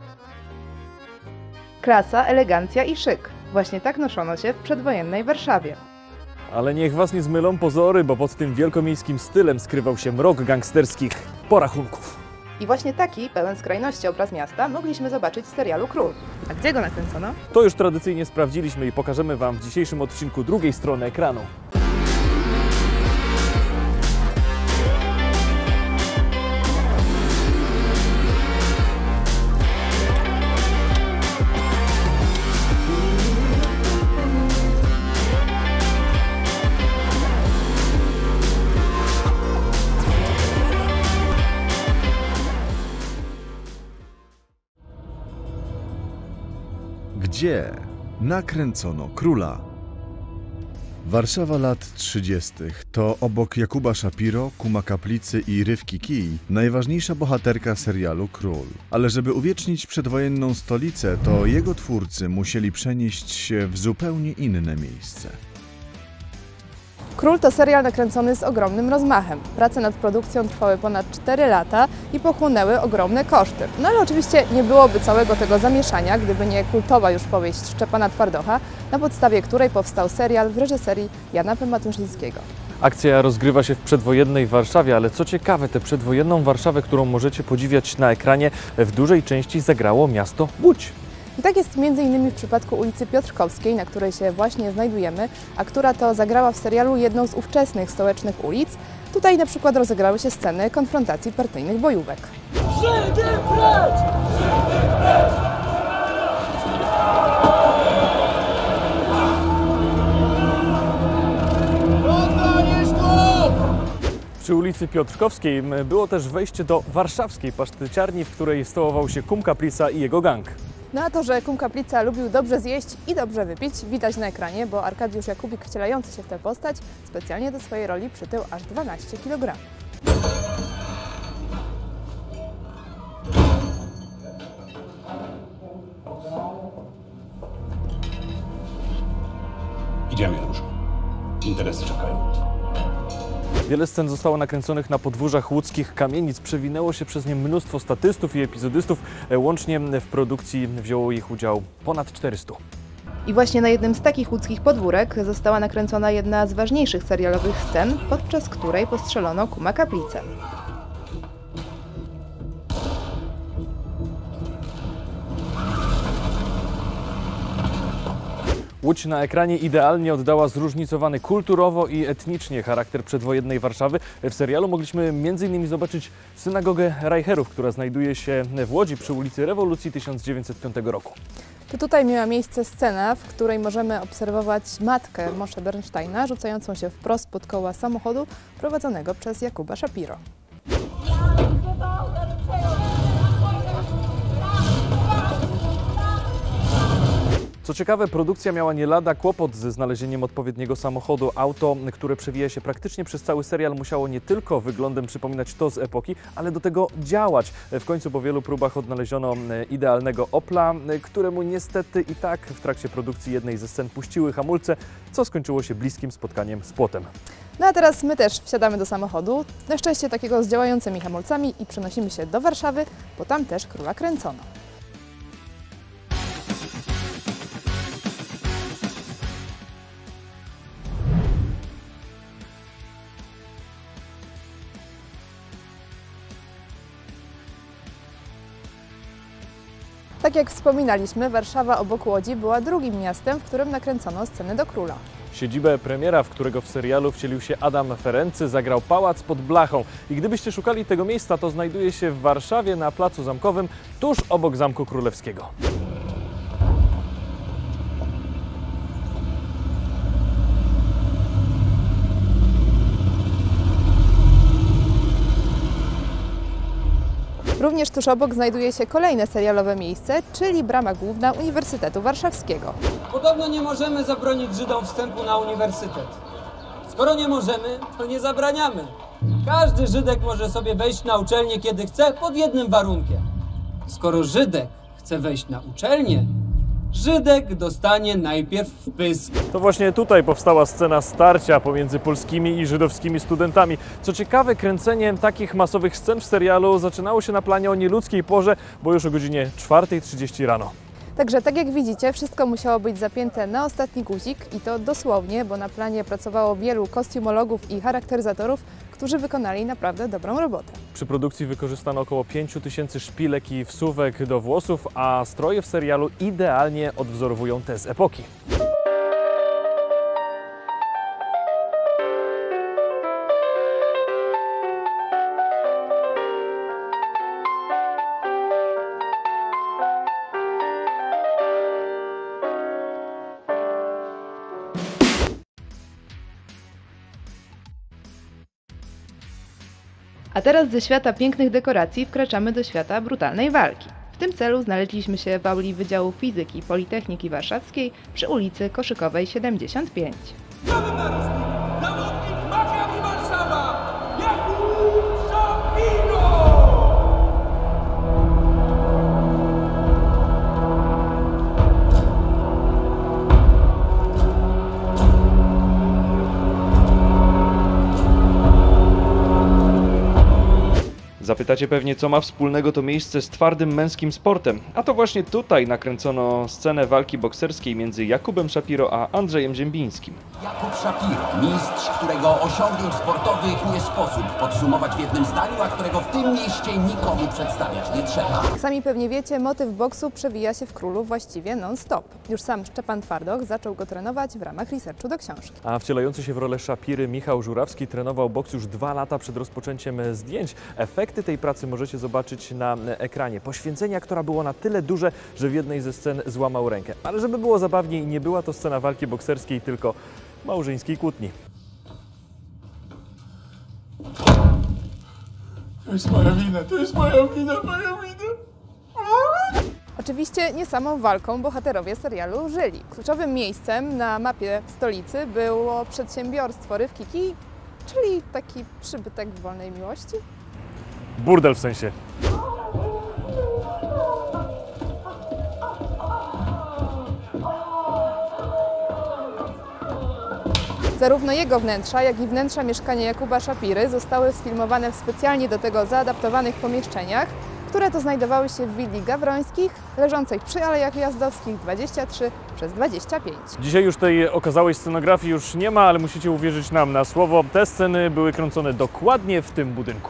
Klasa, elegancja i szyk. Właśnie tak noszono się w przedwojennej Warszawie. Ale niech was nie zmylą pozory, bo pod tym wielkomiejskim stylem skrywał się mrok gangsterskich porachunków. I właśnie taki, pełen skrajności obraz miasta mogliśmy zobaczyć w serialu Król. A gdzie go nakręcono? To już tradycyjnie sprawdziliśmy i pokażemy wam w dzisiejszym odcinku drugiej strony ekranu. Gdzie nakręcono Króla? Warszawa lat 30. to obok Jakuba Szapiro, Kuma Kaplicy i Rywki Kij najważniejsza bohaterka serialu Król. Ale żeby uwiecznić przedwojenną stolicę, to jego twórcy musieli przenieść się w zupełnie inne miejsce. Król to serial nakręcony z ogromnym rozmachem. Prace nad produkcją trwały ponad 4 lata i pochłonęły ogromne koszty. No ale oczywiście nie byłoby całego tego zamieszania, gdyby nie kultowa już powieść Szczepana Twardocha, na podstawie której powstał serial w reżyserii Jana P. Matyszyńskiego. Akcja rozgrywa się w przedwojennej Warszawie, ale co ciekawe, tę przedwojenną Warszawę, którą możecie podziwiać na ekranie, w dużej części zagrało miasto Łódź. I tak jest m.in. w przypadku ulicy Piotrkowskiej, na której się właśnie znajdujemy, a która to zagrała w serialu jedną z ówczesnych stołecznych ulic. Tutaj na przykład rozegrały się sceny konfrontacji partyjnych bojówek. Żydy precz! Żydy precz! Przy ulicy Piotrkowskiej było też wejście do warszawskiej paszteciarni, w której stołował się Kum Kaplica i jego gang. No a to, że Kum Kaplica lubił dobrze zjeść i dobrze wypić, widać na ekranie, bo Arkadiusz Jakubik, wcielający się w tę postać, specjalnie do swojej roli przytył aż 12 kg. Idziemy, Januszu. Interesy czekają. Wiele scen zostało nakręconych na podwórzach łódzkich kamienic. Przewinęło się przez nie mnóstwo statystów i epizodystów. Łącznie w produkcji wzięło ich udział ponad 400. I właśnie na jednym z takich łódzkich podwórek została nakręcona jedna z ważniejszych serialowych scen, podczas której postrzelono Kuma Kaplicę. Łódź na ekranie idealnie oddała zróżnicowany kulturowo i etnicznie charakter przedwojennej Warszawy. W serialu mogliśmy m.in. zobaczyć synagogę Reicherów, która znajduje się w Łodzi przy ulicy Rewolucji 1905 roku. To tutaj miała miejsce scena, w której możemy obserwować matkę Moshe Bernsteina rzucającą się wprost pod koła samochodu prowadzonego przez Jakuba Szapiro. Co ciekawe, produkcja miała nie lada kłopot ze znalezieniem odpowiedniego samochodu. Auto, które przewija się praktycznie przez cały serial, musiało nie tylko wyglądem przypominać to z epoki, ale do tego działać. W końcu po wielu próbach odnaleziono idealnego Opla, któremu niestety i tak w trakcie produkcji jednej ze scen puściły hamulce, co skończyło się bliskim spotkaniem z płotem. No a teraz my też wsiadamy do samochodu, na szczęście takiego z działającymi hamulcami, i przenosimy się do Warszawy, bo tam też Króla kręcono. Tak jak wspominaliśmy, Warszawa obok Łodzi była drugim miastem, w którym nakręcono sceny do Króla. Siedzibę premiera, w którego w serialu wcielił się Adam Ferency, zagrał Pałac pod Blachą. I gdybyście szukali tego miejsca, to znajduje się w Warszawie na Placu Zamkowym, tuż obok Zamku Królewskiego. Również tuż obok znajduje się kolejne serialowe miejsce, czyli brama główna Uniwersytetu Warszawskiego. Podobno nie możemy zabronić Żydom wstępu na uniwersytet. Skoro nie możemy, to nie zabraniamy. Każdy Żydek może sobie wejść na uczelnię, kiedy chce, pod jednym warunkiem. Skoro Żydek chce wejść na uczelnię, Żydek dostanie najpierw w pysk. To właśnie tutaj powstała scena starcia pomiędzy polskimi i żydowskimi studentami. Co ciekawe, kręcenie takich masowych scen w serialu zaczynało się na planie o nieludzkiej porze, bo już o godzinie 4:30 rano. Także tak jak widzicie, wszystko musiało być zapięte na ostatni guzik i to dosłownie, bo na planie pracowało wielu kostiumologów i charakteryzatorów, którzy wykonali naprawdę dobrą robotę. Przy produkcji wykorzystano około 5000 szpilek i wsówek do włosów, a stroje w serialu idealnie odwzorowują te z epoki. A teraz ze świata pięknych dekoracji wkraczamy do świata brutalnej walki. W tym celu znaleźliśmy się w auli Wydziału Fizyki Politechniki Warszawskiej przy ulicy Koszykowej 75. Zawodnik Maccabi Warszawa, Jakub Szapiro! Zapytacie pewnie, co ma wspólnego to miejsce z twardym męskim sportem. A to właśnie tutaj nakręcono scenę walki bokserskiej między Jakubem Szapiro a Andrzejem Ziembińskim. Jakub Szapiro, mistrz, którego osiągnięć sportowych nie sposób podsumować w jednym zdaniu, a którego w tym mieście nikomu przedstawiać nie trzeba. Jak sami pewnie wiecie, motyw boksu przewija się w Królu właściwie non-stop. Już sam Szczepan Twardoch zaczął go trenować w ramach researchu do książki. A wcielający się w rolę Szapiry Michał Żurawski trenował boks już 2 lata przed rozpoczęciem zdjęć. Efekty tej pracy możecie zobaczyć na ekranie. Poświęcenie aktora było na tyle duże, że w jednej ze scen złamał rękę. Ale żeby było zabawniej, nie była to scena walki bokserskiej, tylko małżeńskiej kłótni. To jest moja wina, to jest moja wina, moja wina! Oczywiście nie samą walką bohaterowie serialu żyli. Kluczowym miejscem na mapie stolicy było przedsiębiorstwo Rywki Kij, czyli taki przybytek wolnej miłości. Burdel w sensie. Zarówno jego wnętrza, jak i wnętrza mieszkania Jakuba Szapiry zostały sfilmowane w specjalnie do tego zaadaptowanych pomieszczeniach, które to znajdowały się w willi Gawrońskich, leżącej przy Alejach Jazdowskich 23/25. Dzisiaj już tej okazałej scenografii już nie ma, ale musicie uwierzyć nam na słowo. Te sceny były kręcone dokładnie w tym budynku.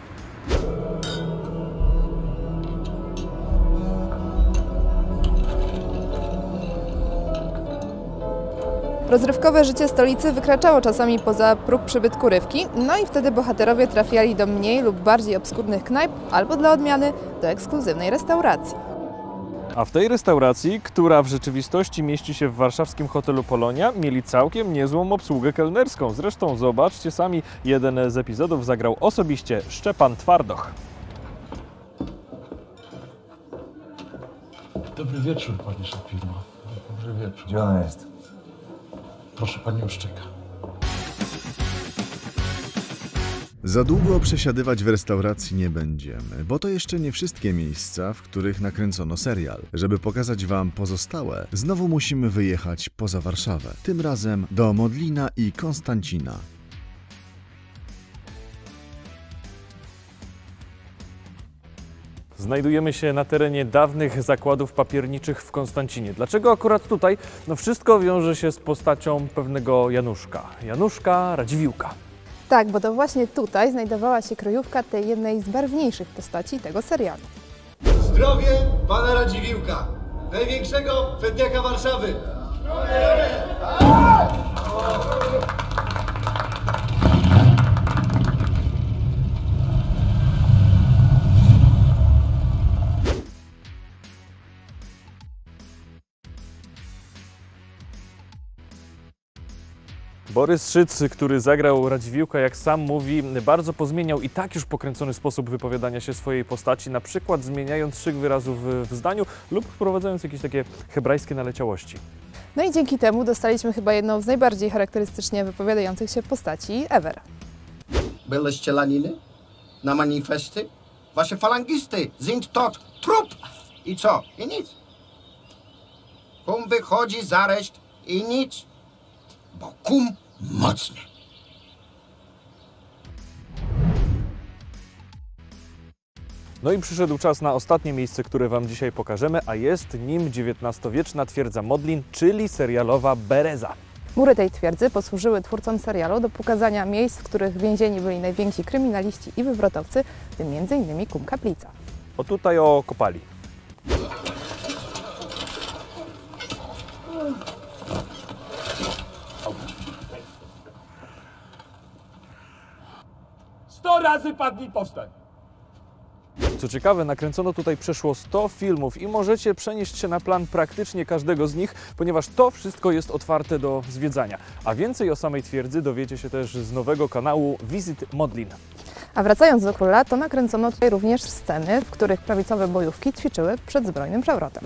Rozrywkowe życie stolicy wykraczało czasami poza próg przybytku Rywki, no i wtedy bohaterowie trafiali do mniej lub bardziej obskurnych knajp, albo dla odmiany do ekskluzywnej restauracji. A w tej restauracji, która w rzeczywistości mieści się w warszawskim hotelu Polonia, mieli całkiem niezłą obsługę kelnerską. Zresztą zobaczcie sami, jeden z epizodów zagrał osobiście Szczepan Twardoch. Dobry wieczór, panie Szapiro. Dobry wieczór. Gdzie ona jest? Proszę, pani już czeka. Za długo przesiadywać w restauracji nie będziemy, bo to jeszcze nie wszystkie miejsca, w których nakręcono serial. Żeby pokazać Wam pozostałe, znowu musimy wyjechać poza Warszawę. Tym razem do Modlina i Konstancina. Znajdujemy się na terenie dawnych zakładów papierniczych w Konstancinie. Dlaczego akurat tutaj? No wszystko wiąże się z postacią pewnego Januszka Radziwiłłka. Tak, bo to właśnie tutaj znajdowała się kryjówka tej jednej z barwniejszych postaci tego serialu. Zdrowie pana Radziwiłłka, największego fetniaka Warszawy. Borys Szyc, który zagrał Radziwiłłka, jak sam mówi, bardzo pozmieniał i tak już pokręcony sposób wypowiadania się swojej postaci, na przykład zmieniając szyk wyrazów w zdaniu lub wprowadzając jakieś takie hebrajskie naleciałości. No i dzięki temu dostaliśmy chyba jedną z najbardziej charakterystycznie wypowiadających się postaci ever. Były strzelaniny na manifesty. Wasze falangisty sind tot trup. I co? I nic. Kum wychodzi z areszt i nic, bo kum mocny. No i przyszedł czas na ostatnie miejsce, które Wam dzisiaj pokażemy, a jest nim XIX-wieczna twierdza Modlin, czyli serialowa Bereza. Mury tej twierdzy posłużyły twórcom serialu do pokazania miejsc, w których więzieni byli najwięksi kryminaliści i wywrotowcy, w tym m.in. Kum Kaplica. O tutaj o kopali. Sto razy padnij, powstań. Co ciekawe, nakręcono tutaj przeszło 100 filmów i możecie przenieść się na plan praktycznie każdego z nich, ponieważ to wszystko jest otwarte do zwiedzania. A więcej o samej twierdzy dowiecie się też z nowego kanału Visit Modlin. A wracając do Króla, to nakręcono tutaj również sceny, w których prawicowe bojówki ćwiczyły przed zbrojnym przewrotem.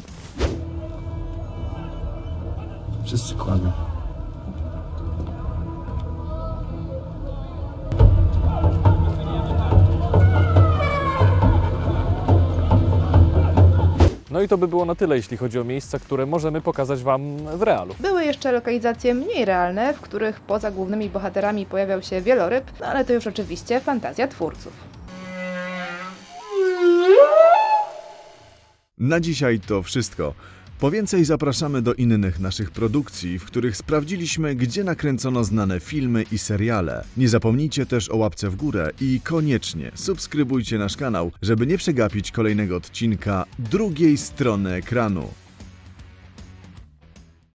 Wszyscy kłamią. No i to by było na tyle, jeśli chodzi o miejsca, które możemy pokazać Wam w realu. Były jeszcze lokalizacje mniej realne, w których poza głównymi bohaterami pojawiał się wieloryb, no ale to już oczywiście fantazja twórców. Na dzisiaj to wszystko. Po więcej zapraszamy do innych naszych produkcji, w których sprawdziliśmy, gdzie nakręcono znane filmy i seriale. Nie zapomnijcie też o łapce w górę i koniecznie subskrybujcie nasz kanał, żeby nie przegapić kolejnego odcinka Drugiej Strony Ekranu.